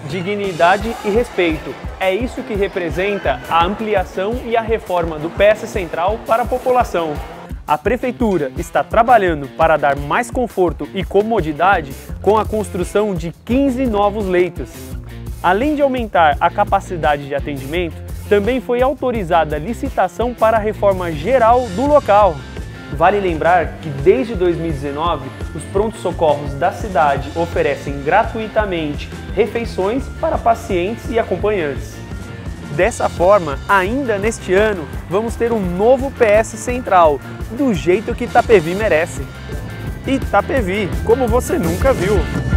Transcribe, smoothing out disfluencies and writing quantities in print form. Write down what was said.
dignidade e respeito. É isso que representa a ampliação e a reforma do PS Central para a população. A Prefeitura está trabalhando para dar mais conforto e comodidade com a construção de 15 novos leitos. Além de aumentar a capacidade de atendimento, também foi autorizada a licitação para a reforma geral do local. Vale lembrar que desde 2019, os prontos-socorros da cidade oferecem gratuitamente refeições para pacientes e acompanhantes. Dessa forma, ainda neste ano, vamos ter um novo PS Central, do jeito que Itapevi merece. Itapevi, como você nunca viu!